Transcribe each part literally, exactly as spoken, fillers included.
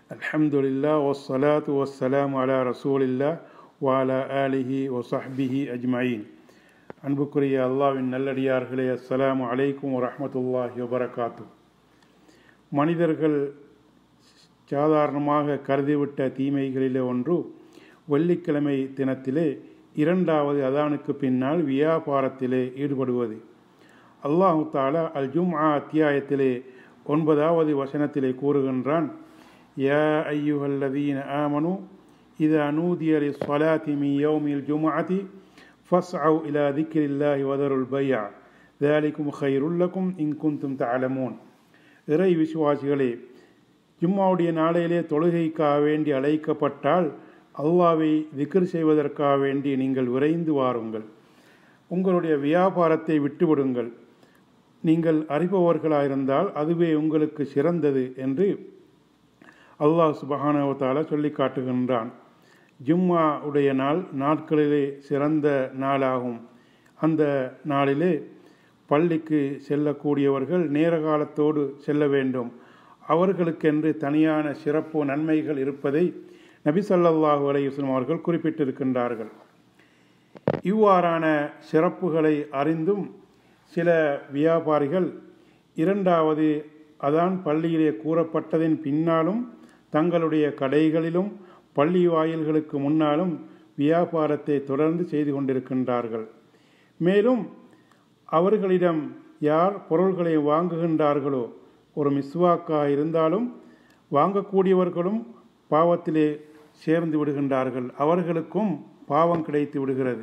அல்ஹம்துலில்லா வஸ்ஸலாத்து வஸ்ஸலாமு அலா ரசூலில்லா வஅலா ஆலிஹி வஸஹ்பிஹி அஜ்மஈன். அன்புக்குரிய அல்லாஹ்வின் நல்லடியார்களே, அஸ்ஸலாமு அலைக்கும் வரஹ்மத்துல்லாஹி வபரகாத்து. மனிதர்கள் சாதாரணமாக கருதிவிட்ட தீமைகளிலே ஒன்று வெள்ளிக்கிழமை தினத்திலே இரண்டாவது அதானுக்கு பின்னால் வியாபாரத்திலே ஈடுபடுவது. அல்லாஹு தஆலா அல் ஜும்ஆ அத்தியாயத்திலே ஒன்பதாவது வசனத்திலே கூறுகின்றான், யா அய்யுஹல்லதீன ஆமனு இதா நூதிய லிஸ்ஸலாத்தி மின் யௌமில் ஜும்ஆத்தி ஃபஸ்அவ் இலா திக்ரில்லாஹி வதருல் பைஅ ذلكم خير لكم إن كنتم تعلمون. இறை விசுவாசிகளே, ஜும்மாவுடைய நாளையிலே தொழுகைக்காக வேண்டி அழைக்கப்பட்டால் அல்லாஹ்வை திக்ர் செய்வதற்காக வேண்டி நீங்கள் விரைந்து வாருங்கள். உங்களுடைய வியாபாரத்தை விட்டுவிடுங்கள். நீங்கள் அறிபவர்களாயிருந்தால் அதுவே உங்களுக்கு சிறந்தது என்று அல்லாஹ் சுப்ஹானஹு வ தஆலா சொல்லி காட்டுகின்றான். ஜும்மா உடைய நாள் நாட்களிலே சிறந்த நாளாகும். அந்த நாளிலே பள்ளிக்கு செல்லக்கூடியவர்கள் நேர காலத்தோடு செல்ல வேண்டும். அவர்களுக்கென்று தனியான சிறப்பு நன்மைகள் இருப்பதை நபி ஸல்லல்லாஹு அலைஹி வஸல்லம் அவர்கள் குறிப்பிட்டிருக்கின்றார்கள். இவ்வாறான சிறப்புகளை அறிந்தும் சில வியாபாரிகள் இரண்டாவது அதான் பள்ளியிலே கூறப்பட்டதின் பின்னாலும் தங்களுடைய கடைகளிலும் பள்ளி வாயில்களுக்கு முன்னாலும் வியாபாரத்தை தொடர்ந்து செய்து கொண்டிருக்கின்றார்கள். மேலும் அவர்களிடம் யார் பொருள்களை வாங்குகின்றார்களோ, ஒரு மிஸ்வாக்காக இருந்தாலும் வாங்கக்கூடியவர்களும் பாவத்திலே சேர்ந்து விடுகின்றார்கள். அவர்களுக்கும் பாவம் கிடைத்து விடுகிறது.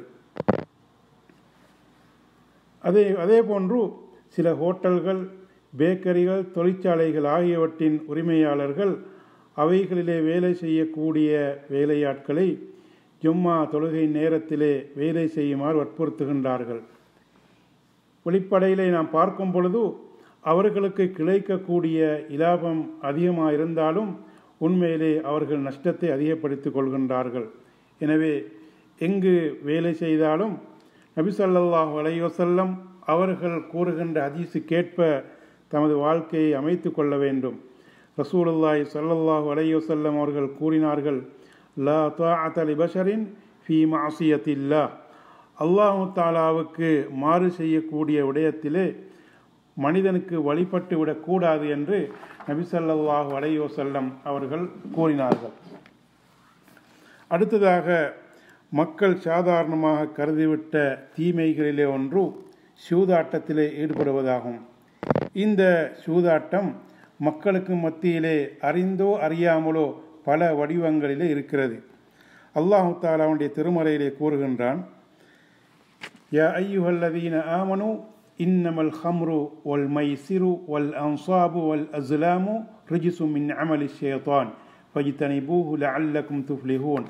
அதே அதே போன்று சில ஹோட்டல்கள், பேக்கரிகள், தொழிற்சாலைகள் ஆகியவற்றின் உரிமையாளர்கள் அவைகளிலே வேலை செய்யக்கூடிய வேலையாட்களை ஜும்மா தொழுகை நேரத்திலே வேலை செய்யுமாறு வற்புறுத்துகின்றார்கள். வெளிப்படையிலே நாம் பார்க்கும் பொழுது அவர்களுக்கு கிடைக்கக்கூடிய இலாபம் அதிகமாக இருந்தாலும் உண்மையிலே அவர்கள் நஷ்டத்தை அதிகப்படுத்திக் கொள்கின்றார்கள். எனவே எங்கு வேலை செய்தாலும் நபி ஸல்லல்லாஹு அலைஹி வஸல்லம் அவர்கள் கூறுகின்ற ஹதீஸுக்கேற்ப தமது வாழ்க்கையை அமைத்து கொள்ள வேண்டும். ரசூலுல்லாஹி ஸல்லல்லாஹு அலைஹி வஸல்லம் அவர்கள் கூறினார்கள், லா தாஅத லிபஷரின் ஃபீ மஅசியத்தில்லாஹ். அல்லாஹ் தஆலாவுக்கு மாறு செய்யக்கூடிய விடயத்திலே மனிதனுக்கு வழிபட்டு விடக்கூடாது என்று நபி ஸல்லல்லாஹு அலைஹி வஸல்லம் அவர்கள் கூறினார்கள். அடுத்ததாக மக்கள் சாதாரணமாக கருதிவிட்ட தீமைகளிலே ஒன்று சூதாட்டத்திலே ஈடுபடுவதாகும். இந்த சூதாட்டம் மக்களுக்கு மத்தியிலே அறிந்தோ அறியாமலோ பல வடிவங்களிலே இருக்கிறது. அல்லாஹு தஆலாவுடைய திருமறையிலே கூறுகின்றான், யா அய்யுஹல்லதீன ஆமனு இன்னமல் ஹம்ரு வல் மைசிரு வல் அன்சாபு வல் அஸ்லாமு ரிஜ்ஸும் மின் அமலி ஷைத்தான் ஃபஜ்தனிபூஹு லஅல்லக்கும் துஃப்லிஹூன்.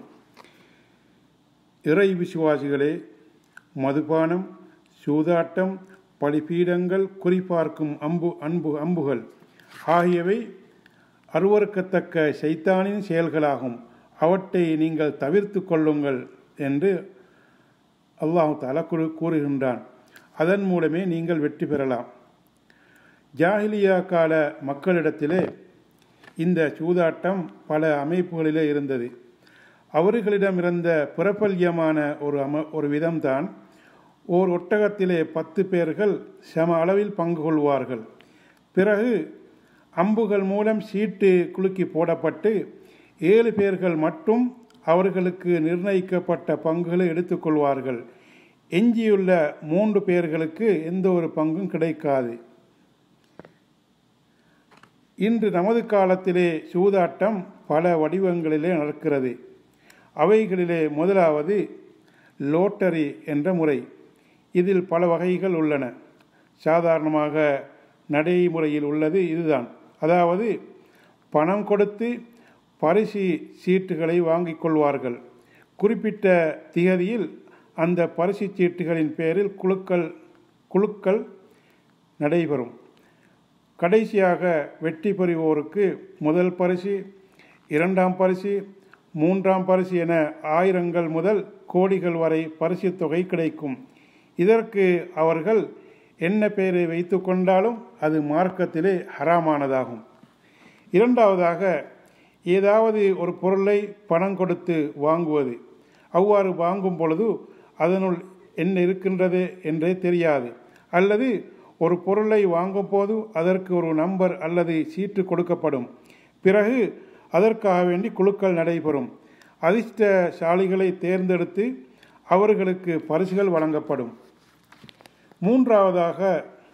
இறை விசுவாசிகளே, மதுபானம், சூதாட்டம், பலிபீடங்கள், குறிப்பார்க்கும் அம்பு அன்பு அம்புகள் ஆகியவை அருவருக்கத்தக்க ஷைத்தானின் செயல்களாகும். அவற்றை நீங்கள் தவிர்த்து கொள்ளுங்கள் என்று அல்லாஹு தஆலா கூறுகின்றான். அதன் மூலமே நீங்கள் வெற்றி பெறலாம். ஜாஹிலியா கால மக்களிடத்திலே இந்த சூதாட்டம் பல அமைப்புகளிலே இருந்தது. அவர்களிடம் இருந்த பிரபல்யமான ஒரு அம ஒரு விதம்தான், ஓர் ஒட்டகத்திலே பத்து பேர்கள் சம அளவில் பங்கு கொள்வார்கள். பிறகு அம்புகள் மூலம் சீட்டு குலுக்கி போடப்பட்டு ஏழு பேர்கள் மட்டும் அவர்களுக்கு நிர்ணயிக்கப்பட்ட பங்குகளை எடுத்துக்கொள்வார்கள். எஞ்சியுள்ள மூன்று பேர்களுக்கு எந்த ஒரு பங்கும் கிடைக்காது. இன்று நமது காலத்திலே சூதாட்டம் பல வடிவங்களிலே நடக்கிறது. அவைகளிலே முதலாவது லோட்டரி என்ற முறை. இதில் பல வகைகள் உள்ளன. சாதாரணமாக நடைமுறையில் உள்ளது இதுதான். அதாவது பணம் கொடுத்து பரிசு சீட்டுகளை வாங்கிக் கொள்வார்கள். குறிப்பிட்ட திகதியில் அந்த பரிசு சீட்டுகளின் பேரில் குழுக்கள் குழுக்கள் நடைபெறும். கடைசியாக வெற்றி பெறுவோருக்கு முதல் பரிசு, இரண்டாம் பரிசு, மூன்றாம் பரிசு என ஆயிரங்கள் முதல் கோடிகள் வரை பரிசு தொகை கிடைக்கும். இதற்கு அவர்கள் என்ன பெயரை வைத்து கொண்டாலும் அது மார்க்கத்திலே ஹராமானதாகும். இரண்டாவதாக ஏதாவது ஒரு பொருளை பணம் கொடுத்து வாங்குவது. அவ்வாறு வாங்கும் பொழுது அதனுள் என்ன இருக்கின்றது என்றே தெரியாது. அல்லது ஒரு பொருளை வாங்கும் போது அதற்கு ஒரு நம்பர் அல்லது சீட்டு கொடுக்கப்படும். பிறகு அதற்காக வேண்டி குழுக்கள் நடைபெறும். அதிர்ஷ்டசாலிகளை தேர்ந்தெடுத்து அவர்களுக்கு பரிசுகள் வழங்கப்படும். மூன்றாவதாக,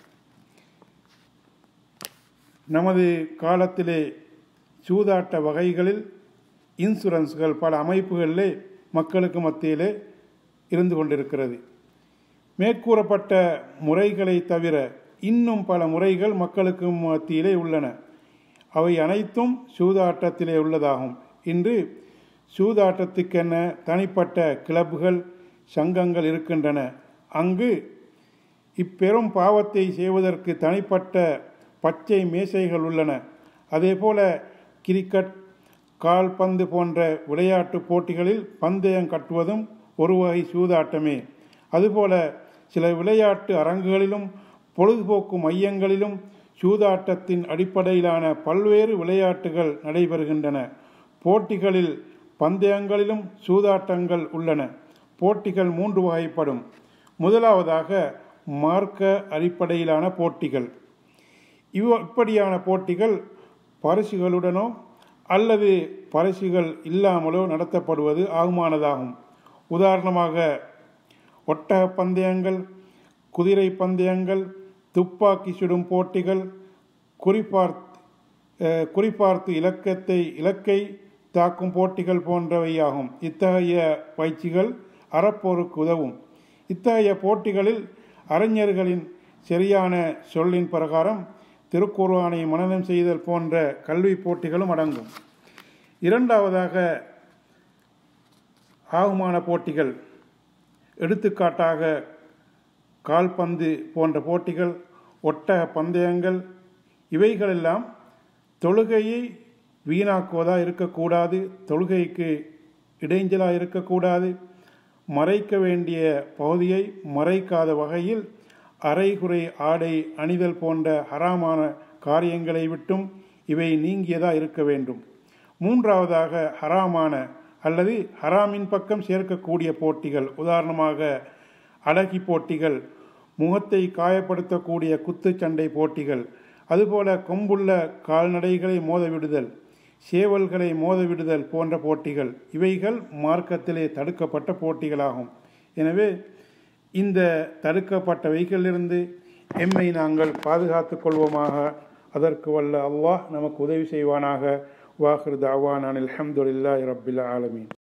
நமது காலத்திலே சூதாட்ட வகைகளில் இன்சூரன்ஸ்கள் பல அமைப்புகளிலே மக்களுக்கு மத்தியிலே இருந்து கொண்டிருக்கிறது. மேற்கூறப்பட்ட முறைகளை தவிர இன்னும் பல முறைகள் மக்களுக்கு மத்தியிலே உள்ளன. அவை அனைத்தும் சூதாட்டத்திலே உள்ளதாகும். இன்று சூதாட்டத்துக்கென தனிப்பட்ட கிளப்புகள், சங்கங்கள் இருக்கின்றன. அங்கு இப்பெரும் பாவத்தை செய்வதற்கு தனிப்பட்ட பச்சை மேசைகள் உள்ளன. அதேபோல கிரிக்கெட், கால்பந்து போன்ற விளையாட்டு போட்டிகளில் பந்தயம் கட்டுவதும் ஒரு வகை சூதாட்டமே. அதுபோல சில விளையாட்டு அரங்குகளிலும் பொழுதுபோக்கு மையங்களிலும் சூதாட்டத்தின் அடிப்படையிலான பல்வேறு விளையாட்டுகள் நடைபெறுகின்றன. போட்டிகளில் பந்தயங்களிலும் சூதாட்டங்கள் உள்ளன. போட்டிகள் மூன்று வகைப்படும். முதலாவதாக மார்க்க அடிப்படையிலான போட்டிகள். இவ் இப்படியான போட்டிகள் பரிசுகளுடனோ அல்லது பரிசுகள் இல்லாமலோ நடத்தப்படுவது ஆகுமானதாகும். உதாரணமாக ஒட்டக பந்தயங்கள், குதிரை பந்தயங்கள், துப்பாக்கி சுடும் போட்டிகள், குறிப்பார்த்து குறிப்பார்த்து இலக்கத்தை இலக்கை தாக்கும் போட்டிகள் போன்றவையாகும். இத்தகைய பயிற்சிகள் அறப்போருக்கு உதவும். இத்தகைய போட்டிகளில் அறிஞர்களின் சரியான சொல்லின் பிரகாரம் திருக்குர்ஆனை மனனம் செய்தல் போன்ற கல்வி போட்டிகளும் அடங்கும். இரண்டாவதாக ஆகுமான போட்டிகள். எடுத்துக்காட்டாக கால்பந்து போன்ற போட்டிகள், ஒட்டக பந்தயங்கள், இவைகளெல்லாம் தொழுகையை வீணாக்குவதாக இருக்கக்கூடாது, தொழுகைக்கு இடைஞ்சலாக இருக்கக்கூடாது, மறைக்க வேண்டிய பகுதியை மறைக்காத வகையில் அரைகுறை ஆடை அணிதல் போன்ற ஹராமான காரியங்களை விட்டும் இவை நீங்கியதாக இருக்க வேண்டும். மூன்றாவதாக ஹராமான அல்லது ஹராமின் பக்கம் சேர்க்கக்கூடிய போட்டிகள். உதாரணமாக அழகி போட்டிகள், முகத்தை காயப்படுத்தக்கூடிய குத்துச்சண்டை போட்டிகள், அதுபோல கொம்புள்ள கால்நடைகளை மோதவிடுதல், சேவல்களை மோதவிடுதல் போன்ற போட்டிகள். இவைகள் மார்க்கத்திலே தடுக்கப்பட்ட போட்டிகளாகும். எனவே இந்த தடுக்கப்பட்டவைகளிலிருந்து எம்மை நாங்கள் பாதுகாத்துக் கொள்வோமாக. அதற்கு வல்ல அல்லாஹ் நமக்கு உதவி செய்வானாக. வாஹிர் தஅவானா அல்ஹம்துலில்லாஹி ரப்பில் ஆலமீன்.